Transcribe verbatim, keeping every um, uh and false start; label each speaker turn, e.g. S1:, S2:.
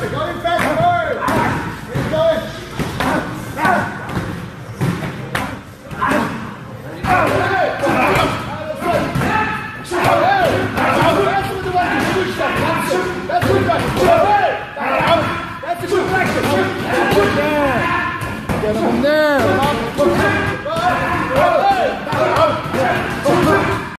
S1: faster. Go in faster. Keep going. That's good. That's a good practice. Get him in there.